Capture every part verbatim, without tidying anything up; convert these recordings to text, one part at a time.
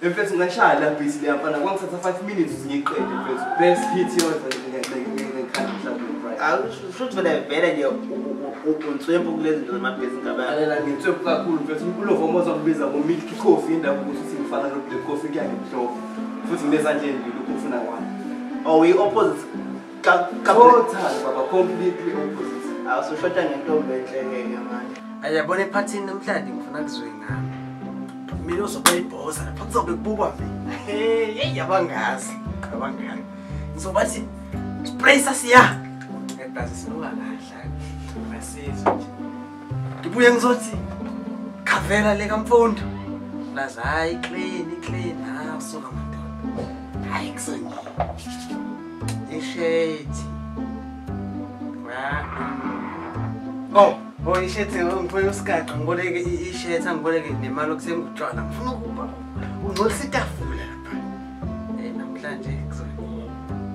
Mfethu ngashaya la beat le yafana kwangithatha five minutes ngiyiqede mfethu. Best hit yoza ngekhanda mhlawumbe right. Awu shothi vele vele nje unswempu kulezi zinto zamabhizi ngabani. Alela ngitswempu kakhulu mfethu. Ulovo moza kubiza ngo milk coffee indawo ukuthi ngifana no black coffee kuyangimhlophe. Futhi nginezandleni lokhu ufuna kwami. Oh we opposite. Total baba completely opposite. Awu so shota ngentombi enhle ke manje. Ayabona ephathini namhlanje ngifuna kuzwe ngami. Mina uzoba ibhoza lapha kuzobe kubukwa mina. Hey, hey yabangazi. Abangazi. Ngizobathi spray sasiya. Ngedazi sinuka kahle. Masizwe nje. Ngibuye ngizothi khavela le kamfundo. Laza hayi clean, clean. Ah, usuka madoda. Hayi kusonye. Ishade. Oh, oh ishade ngifuna usigaqa ngiboleke ishade angiboleke nemali okusengutshwala ngifuna ukuba ungcolisa itafula lapha. Eh namhlanje kuzona.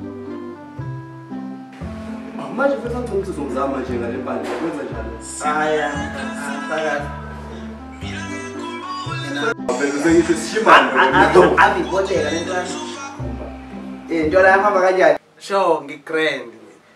Manje mfethu ngicela uzongizama nje ngale mpande kwenza njalo. Haya, phakathi. Phela sengithi sishimane. Ami boleka lento yami. Eh into la ihamba kanjani? Sho ngigrand.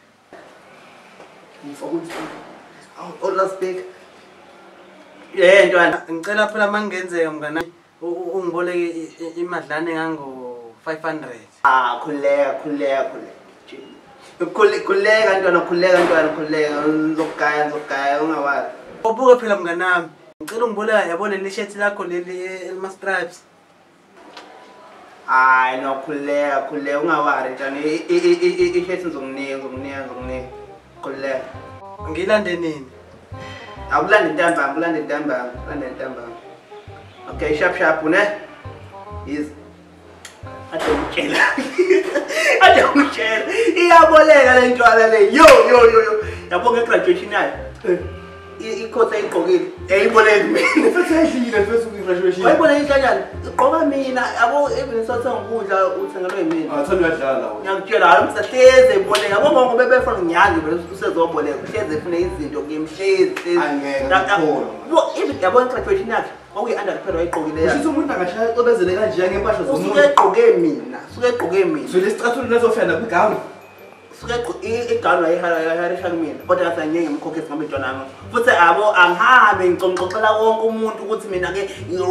Ngifuna Oh, last speak. Yeah, ntwana. Ngicela phela mangenzeka mngana ungiboleke imadlana engango five hundred. Ah, khuleka, khuleka, khuleka. Khule khuleka ntwana, khuleka ntwana, khuleka. Ngizokugaya, ngizokugaya ungawazi. Ubuke phela mnganami. Ngicela ungiboleka yabona le shirt lakho leli elma stripes. Hayi no khuleka, khuleka ungawari ntwana. I shirt ngizonginika, ngizonginika, ngizonginika. Khuleka. Ngilande nini? Awulande intambama, ulande intambama, ulande intambama. Okay, sharp sharp ne? Yes. Ade ngitshela. Ade ngitshela. Iyaboleka le ntwana le. Yo yo yo yo. Yabonga graduation yayo. Ikhosa igqokile. Eyiboleka mina. Mfethu ayidlile mfethu ku-graduation. Wayiboleka kanjani? Igqoka mina. Yabo even sothenga ukudla uthengelwe yimina. Ah, thanda uyadlala wena. Ngiyakutshela hayi umsahleze iboleka. Yabo bonke bebefuna ngiyazi vele usezoboleka. Uhleze ufune izinto ngimhlezi. Angeke ngikholwa. Wo even yabona graduation yakhe. Okuyi under kuphela wayiqokile yakhe. Usho umuntu angashaya ecobezele kanje ngempahla zomuntu. Usuke egqoke mina. Usuke egqoke mina. So lesicathulo lezofenda kwigama. Suke igalo ayiharisha kumina kodwa yasa ngeke ngimkhokhe ngami intwana yami futhi abo angihambe ngicongxoxela wonke umuntu ukuthi mina ke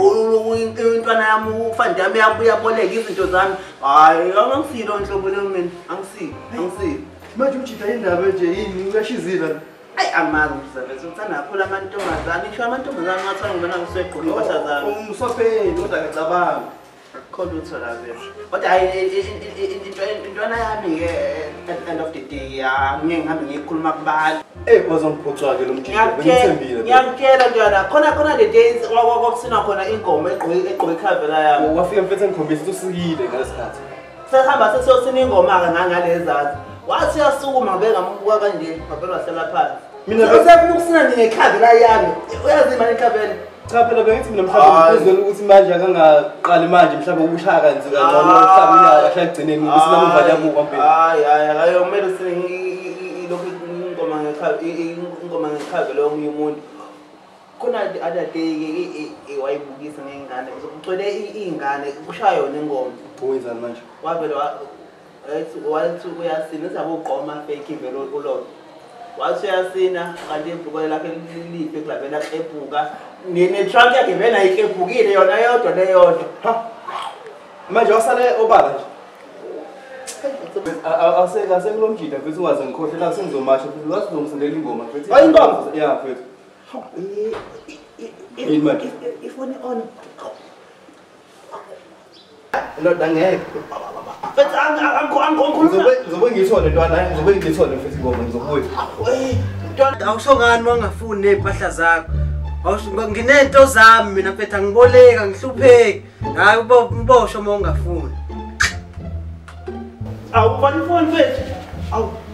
intwana yami ufande yami yaboleka izinto zami hayi angisilo nhlobo le mina angisilo angisilo Manje ujida indaba nje yini uyashizila. ayi amazi msebenzi uthanda kakhulu amantombazane isho amantombazane ngathana ngibona ngiseqoqa impahla zami Umsopheni kodwa ngicabanga. Khona uthola vele kodwa hayi intwana yami ke at the end of the day angeke ngihambe ngikhuluma kubantu Eh bazongiphothwa ke lo mjida bengithembile. ngiyakutshela njana khona khona the days kwakusina khona ingoma egqoke egqoke ikhavela yami Wafika mfethu ngikhombisa ukuthi usikile ngalesikhathi. sehamba sesiyosina ingoma ke ngangalezazi wathi yasukuma ngabe ngamubuka kanje ngaphela wasela phansi mina besefuna ukusina ngekhavela yami uyazi manje ikhavela Cha phela bengithi mina mhlawumbe ngizwe ukuthi manje akangaqali manje mhlawumbe ubusha kanzi kangcono mhlawumbe unyaka kahle agcineni ukuthi namva yabuka phela. Hayi hayi hayi kumele usine lokho ingoma ngekhavela ingoma ngekhavela omunye umuntu khona other day ke wayibukisa ngengane uzocwele izingane kushaya yona ingoma Uwenzani manje? wavela wathi wathi uyasina izabo ugqoma fake vele ulolo wathi uyasina kanti ibhuka lakhe lilipe kulabela ebhuka nene trunk yakhe vena ikebhukile yona yodwa leyodwa ha Manje wasale obala nje. Awuseka asekulomjida mfethu ungaze ngikhohlela sengizomasha mfethu wathi uzongisendela ingoma mfethu. Hayi ingoma? Yeah mfethu. Yini manje ifoni on Lo dangeke. Mfethu angikho angikho Ngizobe ngizobe ngiyithole ntwana ngizobe ngiyithole mfethu ingoma ngizobuya. eh ntwana Awusho ngani wangafuni nempahla zakho? Awusho nginento zami mina mfethu angiboleka ngihlupheki. Hayi ubosho uma ungafuni. awu fani phone mfethu awu